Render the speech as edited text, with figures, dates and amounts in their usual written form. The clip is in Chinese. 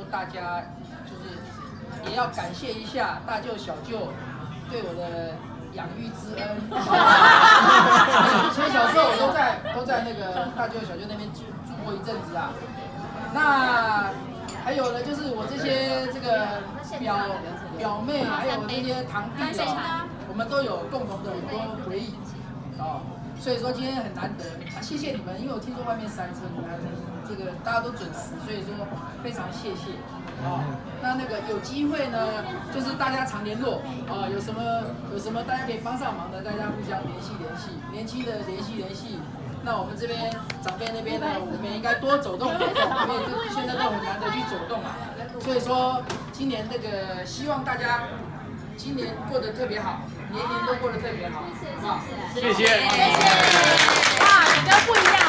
大家就是也要感谢一下大舅小舅对我的养育之恩。以前小时候我都在那个大舅小舅那边住过一阵子啊。那还有呢，就是我这些这个表妹，还有这些堂弟啊，我们都有共同的很多回忆哦。所以说今天很难得啊，谢谢你们，因为我听说外面塞车，你看这个大家都准时，所以说非常谢谢哦。那个有机会呢，就是大家常联络啊，有什么大家可以帮上忙的，大家互相联系，年轻的联系。那我们这边长辈那边呢，我们应该多走动，因为现在都很难得去走动啊。所以说今年这个希望大家今年过得特别好，年年都过得特别好，好不好？ 谢谢。 哇，你跟不一样。